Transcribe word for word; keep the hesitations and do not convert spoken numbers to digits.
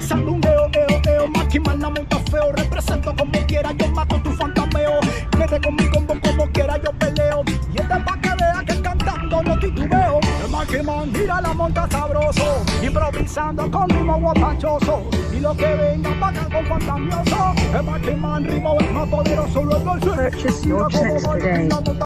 sandungueo, eo, eo, Maquiman no monta feo, represento como quiera, yo mato tu fantameo, quede conmigo como quiera, yo peleo, y este pa' que vea que cantando no titubeo, el Maquiman mira la monta sabroso, improvisando con ritmo guapachoso, y lo que venga pa' acá con fantamioso, el Maquiman ritmo es más poderoso, luego el Purchase your tracks today.